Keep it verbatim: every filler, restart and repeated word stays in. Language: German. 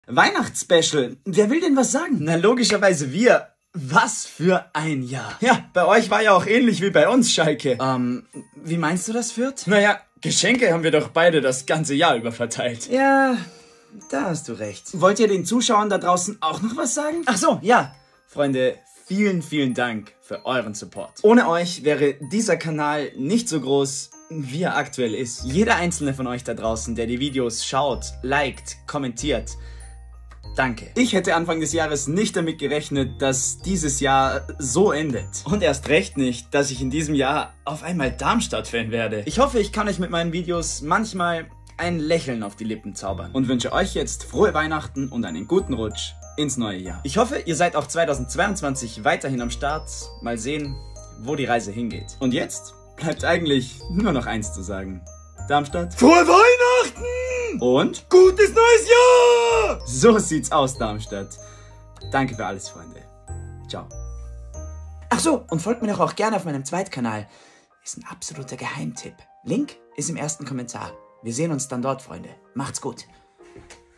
Weihnachtsspecial. Wer will denn was sagen? Na, logischerweise wir. Was für ein Jahr. Ja, bei euch war ja auch ähnlich wie bei uns, Schalke. Ähm, wie meinst du das, Fürth? Naja, Geschenke haben wir doch beide das ganze Jahr über verteilt. Ja, da hast du recht. Wollt ihr den Zuschauern da draußen auch noch was sagen? Ach so, ja. Freunde, vielen, vielen Dank für euren Support. Ohne euch wäre dieser Kanal nicht so groß, wie er aktuell ist. Jeder einzelne von euch da draußen, der die Videos schaut, liked, kommentiert, danke. Ich hätte Anfang des Jahres nicht damit gerechnet, dass dieses Jahr so endet. Und erst recht nicht, dass ich in diesem Jahr auf einmal Darmstadt-Fan werde. Ich hoffe, ich kann euch mit meinen Videos manchmal ein Lächeln auf die Lippen zaubern. Und wünsche euch jetzt frohe Weihnachten und einen guten Rutsch ins neue Jahr. Ich hoffe, ihr seid auch zweitausendzweiundzwanzig weiterhin am Start. Mal sehen, wo die Reise hingeht. Und jetzt bleibt eigentlich nur noch eins zu sagen. Darmstadt. Frohe Weihnachten! Und gutes neues Jahr! So sieht's aus, Darmstadt. Danke für alles, Freunde. Ciao. Ach so, und folgt mir doch auch gerne auf meinem Zweitkanal. Ist ein absoluter Geheimtipp. Link ist im ersten Kommentar. Wir sehen uns dann dort, Freunde. Macht's gut.